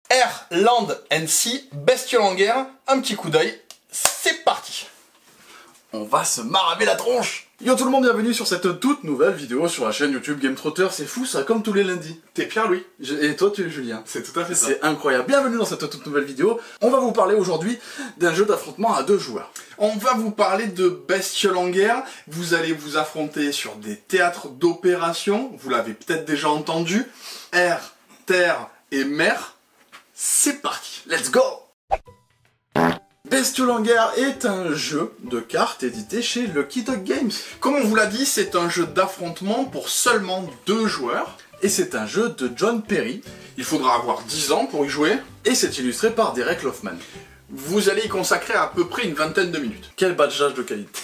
Air, Land and Sea, Bestiole en guerre, un petit coup d'œil, c'est parti. On va se maraver la tronche. Yo tout le monde, bienvenue sur cette toute nouvelle vidéo sur la chaîne YouTube Game Trotter. C'est fou ça, comme tous les lundis. T'es Pierre-Louis. Et toi tu es Julien. C'est tout à fait ça. C'est incroyable. Bienvenue dans cette toute nouvelle vidéo. On va vous parler aujourd'hui d'un jeu d'affrontement à 2 joueurs. On va vous parler de Bestiole en guerre. Vous allez vous affronter sur des théâtres d'opération. Vous l'avez peut-être déjà entendu. Air, terre et mer. C'est parti. Let's go. Bestiole en guerre est un jeu de cartes édité chez Lucky Duck Games. Comme on vous l'a dit, c'est un jeu d'affrontement pour seulement 2 joueurs. Et c'est un jeu de John Perry. Il faudra avoir 10 ans pour y jouer. Et c'est illustré par Derek Loffman. Vous allez y consacrer à peu près une vingtaine de minutes. Quel badgeage de qualité.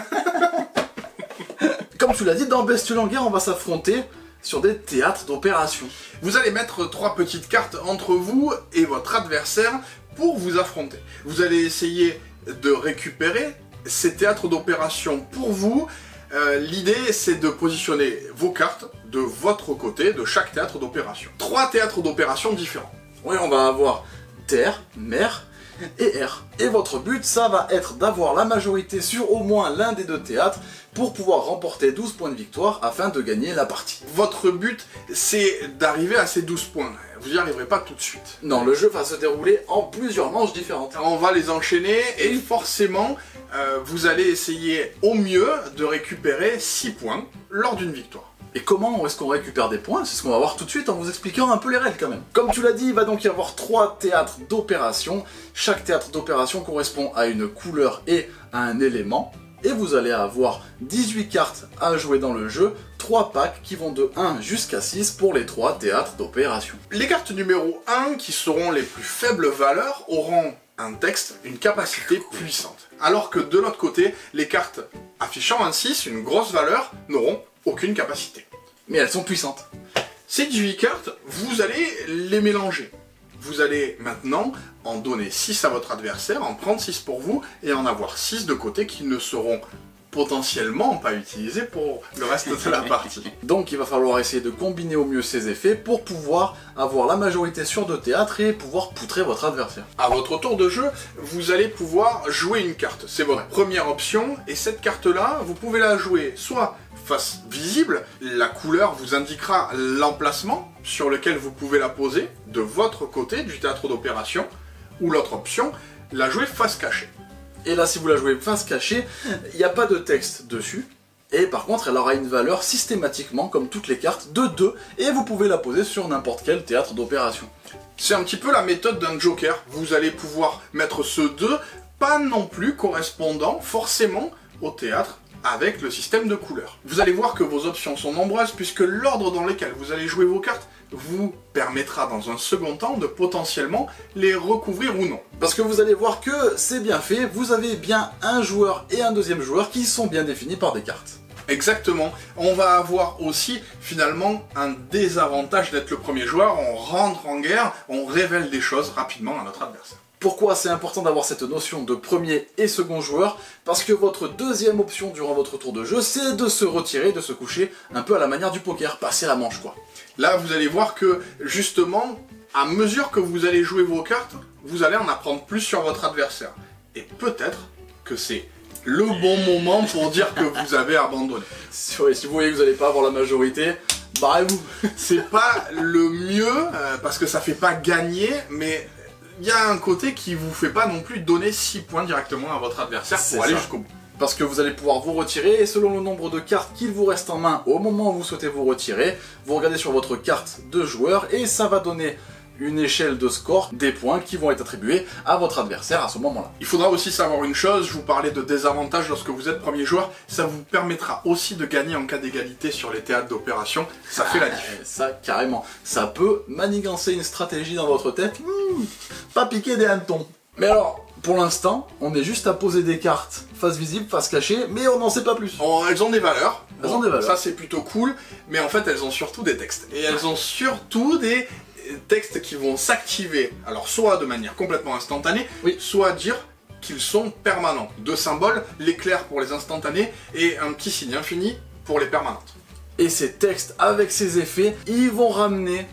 Comme tu l'as dit, dans Bestiole en guerre, on va s'affronter sur des théâtres d'opération. Vous allez mettre 3 petites cartes entre vous et votre adversaire pour vous affronter. Vous allez essayer de récupérer ces théâtres d'opération pour vous. L'idée, c'est de positionner vos cartes de votre côté de chaque théâtre d'opération. 3 théâtres d'opération différents. Oui, on va avoir terre, mer et air. Et votre but, ça va être d'avoir la majorité sur au moins l'un des 2 théâtres pour pouvoir remporter 12 points de victoire afin de gagner la partie. Votre but, c'est d'arriver à ces 12 points. Vous n'y arriverez pas tout de suite. Non, le jeu va se dérouler en plusieurs manches différentes. On va les enchaîner et forcément, vous allez essayer au mieux de récupérer 6 points lors d'une victoire. Et comment est-ce qu'on récupère des points? C'est ce qu'on va voir tout de suite en vous expliquant un peu les règles quand même. Comme tu l'as dit, il va donc y avoir 3 théâtres d'opération. Chaque théâtre d'opération correspond à une couleur et à un élément. Et vous allez avoir 18 cartes à jouer dans le jeu, 3 packs qui vont de 1 jusqu'à 6 pour les 3 théâtres d'opération. Les cartes numéro 1, qui seront les plus faibles valeurs, auront un texte, une capacité puissante. Alors que de l'autre côté, les cartes affichant un 6, une grosse valeur, n'auront aucune capacité. Mais elles sont puissantes. Ces 18 cartes, vous allez les mélanger. Vous allez maintenant en donner 6 à votre adversaire, en prendre 6 pour vous, et en avoir 6 de côté qui ne seront potentiellement pas utilisés pour le reste de la partie. Donc il va falloir essayer de combiner au mieux ces effets pour pouvoir avoir la majorité sur 2 théâtres et pouvoir poutrer votre adversaire. À votre tour de jeu, vous allez pouvoir jouer une carte. C'est votre première option, et cette carte-là, vous pouvez la jouer soit face visible, la couleur vous indiquera l'emplacement sur lequel vous pouvez la poser de votre côté du théâtre d'opération, ou l'autre option, la jouer face cachée. Et là, si vous la jouez face cachée, il n'y a pas de texte dessus. Et par contre, elle aura une valeur systématiquement, comme toutes les cartes, de 2. Et vous pouvez la poser sur n'importe quel théâtre d'opération. C'est un petit peu la méthode d'un joker. Vous allez pouvoir mettre ce 2, pas non plus correspondant forcément au théâtre avec le système de couleurs. Vous allez voir que vos options sont nombreuses puisque l'ordre dans lequel vous allez jouer vos cartes vous permettra dans un second temps de potentiellement les recouvrir ou non. Parce que vous allez voir que c'est bien fait, vous avez bien un joueur et un deuxième joueur qui sont bien définis par des cartes. Exactement. On va avoir aussi finalement un désavantage d'être le premier joueur, on rentre en guerre, on révèle des choses rapidement à notre adversaire. Pourquoi c'est important d'avoir cette notion de premier et second joueur? Parce que votre deuxième option durant votre tour de jeu, c'est de se retirer, de se coucher, un peu à la manière du poker, passer la manche quoi. Là, vous allez voir que, justement, à mesure que vous allez jouer vos cartes, vous allez en apprendre plus sur votre adversaire. Et peut-être que c'est le bon moment pour dire que vous avez abandonné. Si vous voyez que vous n'allez pas avoir la majorité, barrez-vous. C'est pas le mieux, parce que ça fait pas gagner, mais il y a un côté qui vous fait pas non plus donner 6 points directement à votre adversaire pour aller jusqu'au bout. Parce que vous allez pouvoir vous retirer, et selon le nombre de cartes qu'il vous reste en main au moment où vous souhaitez vous retirer, vous regardez sur votre carte de joueur, et ça va donner une échelle de score, des points qui vont être attribués à votre adversaire à ce moment-là. Il faudra aussi savoir une chose, je vous parlais de désavantage lorsque vous êtes premier joueur, ça vous permettra aussi de gagner en cas d'égalité sur les théâtres d'opération, ça fait la différence. Ça, carrément, ça peut manigancer une stratégie dans votre tête, pas piquer des hannetons. Mais alors, pour l'instant, on est juste à poser des cartes face visible, face cachée, mais on n'en sait pas plus. Elles ont des valeurs. Elles ont des valeurs. Ça c'est plutôt cool, mais en fait elles ont surtout des textes. Et elles ont surtout des textes qui vont s'activer, alors soit de manière complètement instantanée, soit dire qu'ils sont permanents. 2 symboles, l'éclair pour les instantanés et un petit signe infini pour les permanentes. Et ces textes avec ces effets, ils vont ramener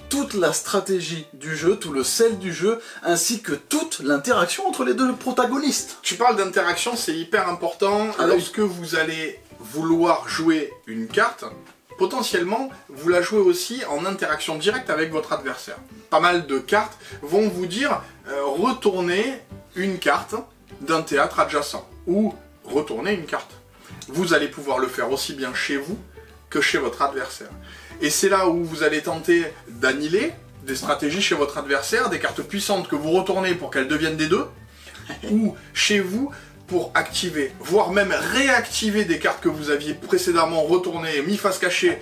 toute la stratégie du jeu, tout le sel du jeu, ainsi que toute l'interaction entre les deux protagonistes. Tu parles d'interaction, c'est hyper important. Lorsque vous allez vouloir jouer une carte, potentiellement, vous la jouez aussi en interaction directe avec votre adversaire. Pas mal de cartes vont vous dire retournez une carte d'un théâtre adjacent ou retournez une carte. Vous allez pouvoir le faire aussi bien chez vous que chez votre adversaire. Et c'est là où vous allez tenter d'annihiler des stratégies chez votre adversaire, des cartes puissantes que vous retournez pour qu'elles deviennent des 2, ou chez vous pour activer, voire même réactiver des cartes que vous aviez précédemment retournées, mis face cachée.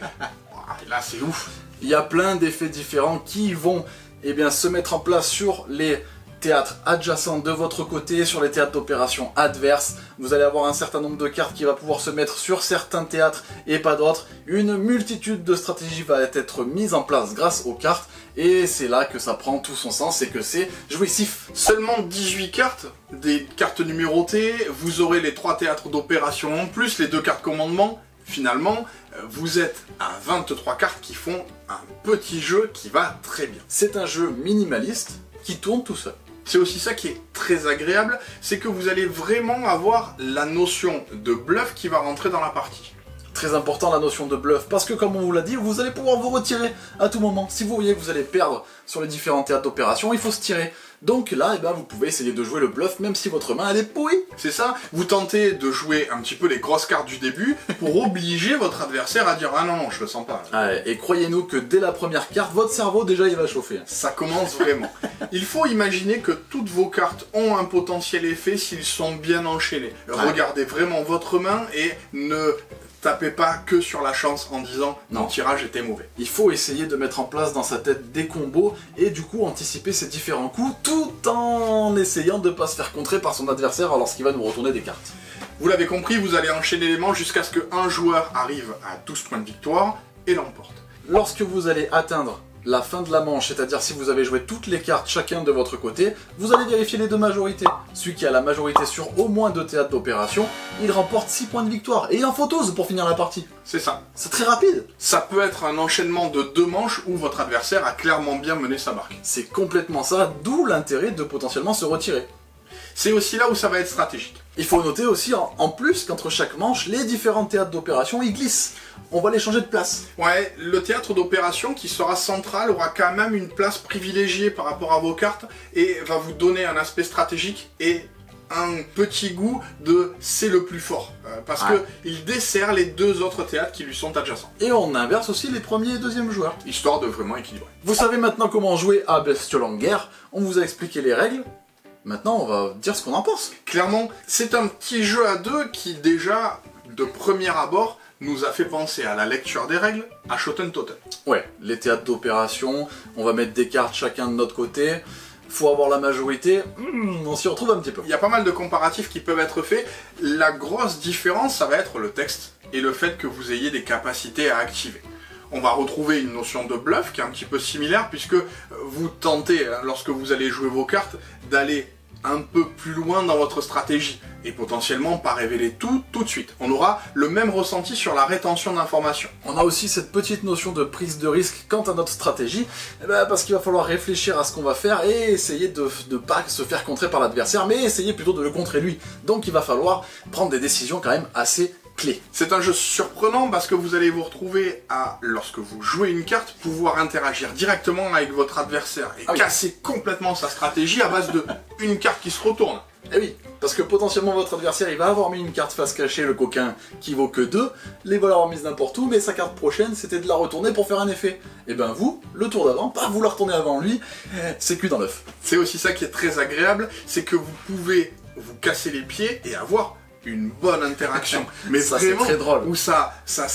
Là c'est ouf. Il y a plein d'effets différents qui vont se mettre en place sur les théâtres adjacents de votre côté, sur les théâtres d'opération adverses. Vous allez avoir un certain nombre de cartes qui va pouvoir se mettre sur certains théâtres et pas d'autres. Une multitude de stratégies va être mise en place grâce aux cartes, et c'est là que ça prend tout son sens et que c'est jouissif. Seulement 18 cartes, des cartes numérotées, vous aurez les 3 théâtres d'opération en plus, les 2 cartes commandement. Finalement, vous êtes à 23 cartes qui font un petit jeu qui va très bien. C'est un jeu minimaliste qui tourne tout seul. C'est aussi ça qui est très agréable, c'est que vous allez vraiment avoir la notion de bluff qui va rentrer dans la partie. Très important la notion de bluff, parce que comme on vous l'a dit, vous allez pouvoir vous retirer à tout moment. Si vous voyez que vous allez perdre sur les différents théâtres d'opération, il faut se tirer. Donc là, vous pouvez essayer de jouer le bluff même si votre main elle est pourrie. C'est ça, vous tentez de jouer un petit peu les grosses cartes du début pour obliger votre adversaire à dire « Ah non, non, je le sens pas. » Et croyez-nous que dès la première carte, votre cerveau déjà il va chauffer. Ça commence vraiment. Il faut imaginer que toutes vos cartes ont un potentiel effet s'ils sont bien enchaînés. Regardez vraiment votre main et ne tapez pas que sur la chance en disant « Mon tirage était mauvais ». Il faut essayer de mettre en place dans sa tête des combos et du coup anticiper ses différents coups tout en essayant de ne pas se faire contrer par son adversaire lorsqu'il va nous retourner des cartes. Vous l'avez compris, vous allez enchaîner les manches jusqu'à ce qu'un joueur arrive à 12 points de victoire et l'emporte. Lorsque vous allez atteindre la fin de la manche, c'est-à-dire si vous avez joué toutes les cartes chacun de votre côté, vous allez vérifier les 2 majorités. Celui qui a la majorité sur au moins 2 théâtres d'opération, il remporte 6 points de victoire. Et il en faut 12 pour finir la partie. C'est ça. C'est très rapide. Ça peut être un enchaînement de 2 manches où votre adversaire a clairement bien mené sa barque. C'est complètement ça, d'où l'intérêt de potentiellement se retirer. C'est aussi là où ça va être stratégique. Il faut noter aussi en plus qu'entre chaque manche, les différents théâtres d'opération ils glissent. On va les changer de place. Ouais, le théâtre d'opération qui sera central aura quand même une place privilégiée par rapport à vos cartes et va vous donner un aspect stratégique et un petit goût de c'est le plus fort. Parce que il dessert les 2 autres théâtres qui lui sont adjacents. Et on inverse aussi les premiers et deuxièmes joueurs. Histoire de vraiment équilibrer. Vous savez maintenant comment jouer à Bestiole en guerre, on vous a expliqué les règles. Maintenant, on va dire ce qu'on en pense. Clairement, c'est un petit jeu à 2 qui, déjà, de premier abord, nous a fait penser à la lecture des règles, à Shoten Totem. Ouais, les théâtres d'opération, on va mettre des cartes chacun de notre côté, faut avoir la majorité, on s'y retrouve un petit peu. Il y a pas mal de comparatifs qui peuvent être faits. La grosse différence, ça va être le texte et le fait que vous ayez des capacités à activer. On va retrouver une notion de bluff qui est un petit peu similaire puisque vous tentez, lorsque vous allez jouer vos cartes, d'aller un peu plus loin dans votre stratégie et potentiellement pas révéler tout de suite. On aura le même ressenti sur la rétention d'informations. On a aussi cette petite notion de prise de risque quant à notre stratégie, parce qu'il va falloir réfléchir à ce qu'on va faire et essayer de ne pas se faire contrer par l'adversaire, mais essayer plutôt de le contrer lui. Donc il va falloir prendre des décisions quand même assez clés. C'est un jeu surprenant parce que vous allez vous retrouver à, lorsque vous jouez une carte, pouvoir interagir directement avec votre adversaire et casser complètement sa stratégie à base de une carte qui se retourne. Eh oui, parce que potentiellement votre adversaire il va avoir mis une carte face cachée, le coquin, qui vaut que 2, les va l'avoir mise n'importe où, mais sa carte prochaine c'était de la retourner pour faire un effet. Et ben vous, le tour d'avant, pas vous la retourner avant lui, c'est cuit dans l'œuf. C'est aussi ça qui est très agréable, c'est que vous pouvez vous casser les pieds et avoir une bonne interaction, mais ça, vraiment c'est très drôle. où ça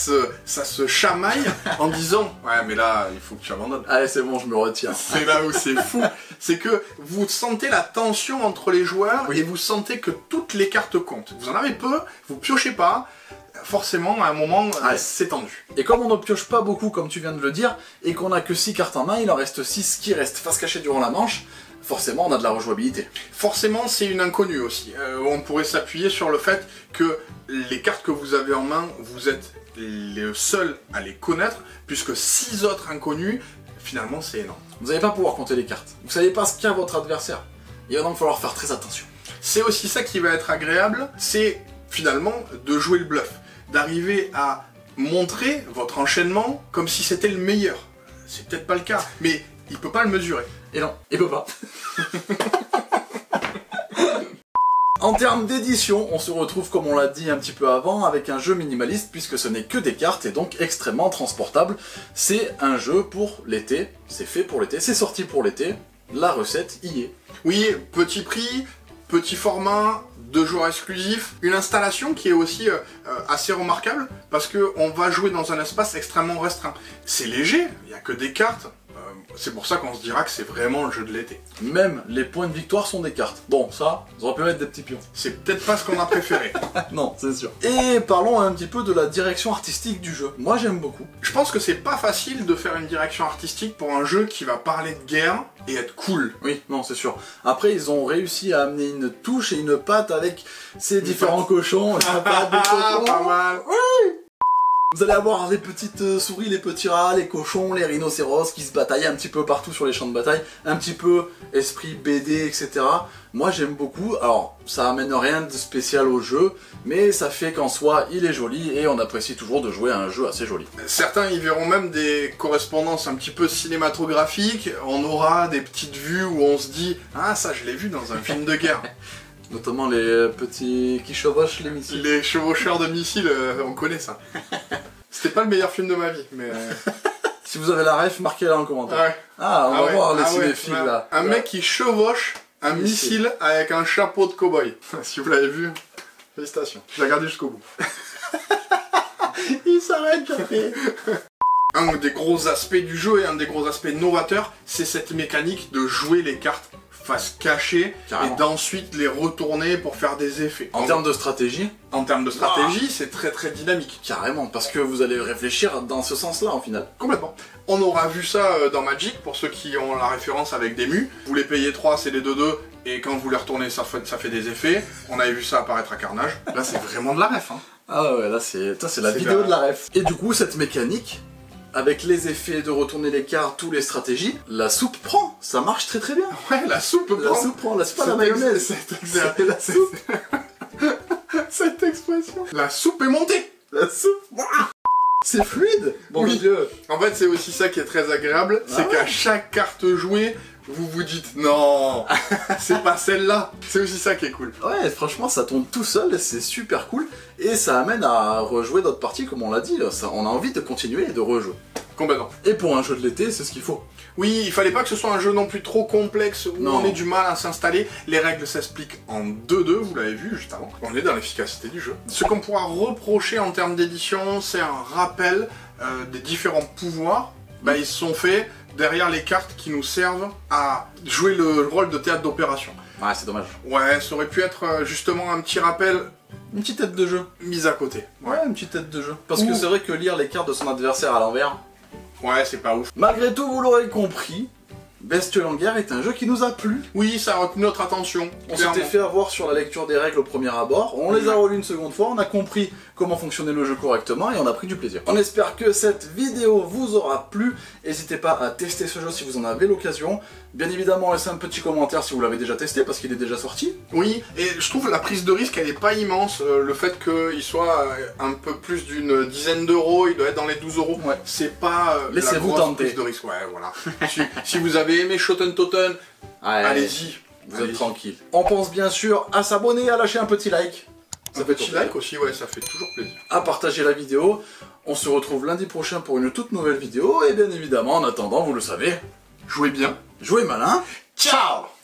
se chamaille en disant ouais mais là il faut que tu abandonnes. Allez c'est bon je me retire. C'est là où c'est fou, c'est que vous sentez la tension entre les joueurs et vous sentez que toutes les cartes comptent. Vous en avez peu, vous piochez pas, forcément à un moment c'est tendu. Et comme on ne pioche pas beaucoup comme tu viens de le dire, et qu'on a que 6 cartes en main, il en reste 6 qui restent face cachée durant la manche, forcément on a de la rejouabilité. Forcément c'est une inconnue aussi. On pourrait s'appuyer sur le fait que les cartes que vous avez en main, vous êtes les seuls à les connaître, puisque 6 autres inconnus finalement c'est énorme. Vous n'allez pas pouvoir compter les cartes. Vous savez pas ce qu'a votre adversaire. Il va donc falloir faire très attention. C'est aussi ça qui va être agréable, c'est finalement de jouer le bluff. D'arriver à montrer votre enchaînement comme si c'était le meilleur. C'est peut-être pas le cas, mais il peut pas le mesurer. Et non, il peut pas. En termes d'édition, on se retrouve, comme on l'a dit un petit peu avant, avec un jeu minimaliste, puisque ce n'est que des cartes et donc extrêmement transportable. C'est un jeu pour l'été, c'est fait pour l'été, c'est sorti pour l'été, la recette y est. Oui, petit prix, petit format, 2 joueurs exclusifs, une installation qui est aussi assez remarquable, parce qu'on va jouer dans un espace extrêmement restreint. C'est léger, il n'y a que des cartes. C'est pour ça qu'on se dira que c'est vraiment le jeu de l'été. Même les points de victoire sont des cartes. Bon, ça, ils auraient pu mettre des petits pions. C'est peut-être pas ce qu'on a préféré. Non, c'est sûr. Et parlons un petit peu de la direction artistique du jeu. Moi, j'aime beaucoup. Je pense que c'est pas facile de faire une direction artistique pour un jeu qui va parler de guerre et être cool. Oui, non, c'est sûr. Après, ils ont réussi à amener une touche et une patte avec ces différents cochons. La patte des cochons. Pas mal. Vous allez avoir les petites souris, les petits rats, les cochons, les rhinocéros qui se bataillent un petit peu partout sur les champs de bataille, un petit peu esprit BD, etc. Moi j'aime beaucoup, alors ça amène rien de spécial au jeu, mais ça fait qu'en soi il est joli et on apprécie toujours de jouer à un jeu assez joli. Certains y verront même des correspondances un petit peu cinématographiques, on aura des petites vues où on se dit « Ah ça je l'ai vu dans un film de guerre ». Notamment les petits qui chevauchent les missiles. Les chevaucheurs de missiles, on connaît ça. C'était pas le meilleur film de ma vie, mais... Si vous avez la ref, marquez-la en commentaire. Ouais. Ah, on va voir les ouais, cinéphiles là. Un mec qui chevauche un missile avec un chapeau de cow-boy. Si vous l'avez vu, félicitations. Je l'ai regardé jusqu'au bout. Il s'arrête jamais. Un des gros aspects du jeu et un des gros aspects novateurs, c'est cette mécanique de jouer les cartes face cachée et d'ensuite les retourner pour faire des effets. En termes de stratégie, c'est très très dynamique. Carrément, parce que vous allez réfléchir dans ce sens-là en final. Complètement. On aura vu ça dans Magic, pour ceux qui ont la référence avec des mus. Vous les payez 3, c'est des 2-2, et quand vous les retournez, ça fait des effets. On avait vu ça apparaître à Carnage. Là, c'est vraiment de la ref. Hein. Ah ouais, là, c'est la vidéo de la ref. Et du coup, cette mécanique, avec les effets de retourner les cartes, toutes les stratégies, la soupe prend, ça marche très très bien. Ouais, la soupe prend. La soupe prend, là, c'est pas la mayonnaise. C'est la soupe. Cette expression. La soupe est montée. La soupe. C'est fluide. Bon oui. Dieu. En fait, c'est aussi ça qui est très agréable, c'est qu'à chaque carte jouée, vous vous dites non, c'est pas celle-là. C'est aussi ça qui est cool. Ouais, franchement, ça tombe tout seul, c'est super cool. Et ça amène à rejouer d'autres parties, comme on l'a dit. On a envie de continuer et de rejouer. Complètement. Et pour un jeu de l'été, c'est ce qu'il faut. Oui, il fallait pas que ce soit un jeu non plus trop complexe où on ait du mal à s'installer. Les règles s'expliquent en 2-2, vous l'avez vu juste avant. On est dans l'efficacité du jeu. Ce qu'on pourra reprocher en termes d'édition, c'est un rappel des différents pouvoirs. Bah, ils sont faits derrière les cartes qui nous servent à jouer le rôle de théâtre d'opération. Ouais, c'est dommage. Ouais, ça aurait pu être justement un petit rappel. Une petite tête de jeu. Mise à côté. Ouais, une petite tête de jeu. Parce que c'est vrai que lire les cartes de son adversaire à l'envers... Ouais, c'est pas ouf. Malgré tout, vous l'aurez compris, Bestioles en guerre est un jeu qui nous a plu. Oui, ça a retenu notre attention. On s'était fait avoir sur la lecture des règles au premier abord, on les a relues une seconde fois, on a compris comment fonctionnait le jeu correctement et on a pris du plaisir. On espère que cette vidéo vous aura plu, n'hésitez pas à tester ce jeu si vous en avez l'occasion. Bien évidemment, laissez un petit commentaire si vous l'avez déjà testé parce qu'il est déjà sorti. Oui, et je trouve la prise de risque elle est pas immense, le fait qu'il soit un peu plus d'une dizaine d'euros, il doit être dans les 12 euros, ouais. C'est pas la grosse prise de risque, ouais voilà. si vous avez aimé Shoten Toten, allez-y. Vous êtes tranquille. On pense bien sûr à s'abonner, à lâcher un petit like. Un petit like aussi, ouais, ça fait toujours plaisir. À partager la vidéo. On se retrouve lundi prochain pour une toute nouvelle vidéo. Et bien évidemment, en attendant, vous le savez, jouez bien. Jouez malin. Ciao!